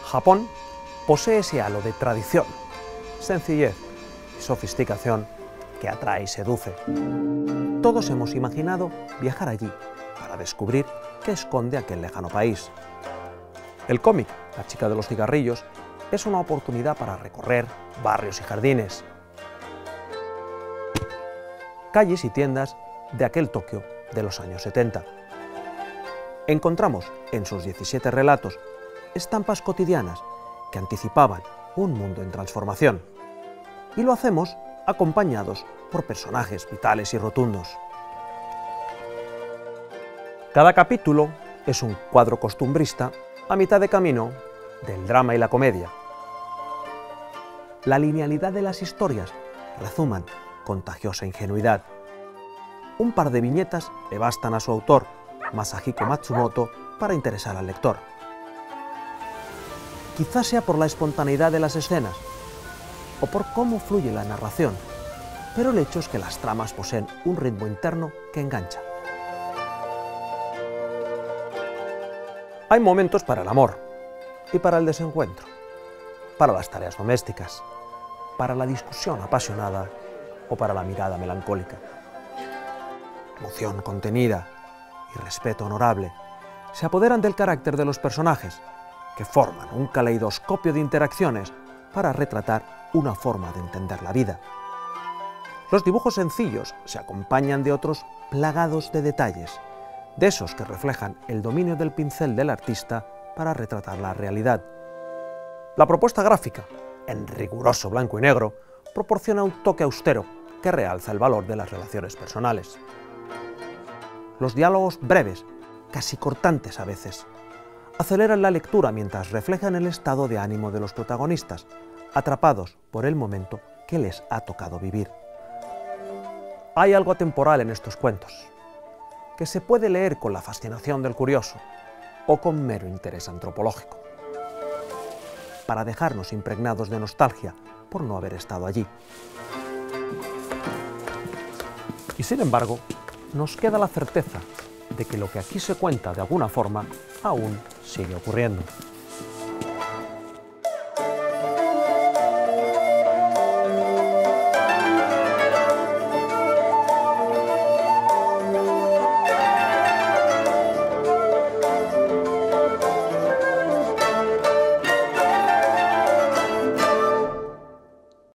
Japón posee ese halo de tradición, sencillez y sofisticación que atrae y seduce. Todos hemos imaginado viajar allí para descubrir qué esconde aquel lejano país. El cómic La chica de los cigarrillos es una oportunidad para recorrer barrios y jardines, calles y tiendas de aquel Tokio de los años 70. Encontramos en sus 17 relatos estampas cotidianas que anticipaban un mundo en transformación. Y lo hacemos acompañados por personajes vitales y rotundos. Cada capítulo es un cuadro costumbrista a mitad de camino del drama y la comedia. La linealidad de las historias rezuman contagiosa ingenuidad. Un par de viñetas le bastan a su autor, Masahiko Matsumoto, para interesar al lector. Quizás sea por la espontaneidad de las escenas o por cómo fluye la narración, pero el hecho es que las tramas poseen un ritmo interno que engancha. Hay momentos para el amor y para el desencuentro, para las tareas domésticas, para la discusión apasionada o para la mirada melancólica. Emoción contenida y respeto honorable se apoderan del carácter de los personajes, que forman un caleidoscopio de interacciones para retratar una forma de entender la vida. Los dibujos sencillos se acompañan de otros plagados de detalles, de esos que reflejan el dominio del pincel del artista para retratar la realidad. La propuesta gráfica, en riguroso blanco y negro, proporciona un toque austero que realza el valor de las relaciones personales. Los diálogos breves, casi cortantes a veces, aceleran la lectura mientras reflejan el estado de ánimo de los protagonistas, atrapados por el momento que les ha tocado vivir. Hay algo atemporal en estos cuentos, que se puede leer con la fascinación del curioso o con mero interés antropológico, para dejarnos impregnados de nostalgia por no haber estado allí. Y sin embargo, nos queda la certeza de que lo que aquí se cuenta de alguna forma aún sigue ocurriendo.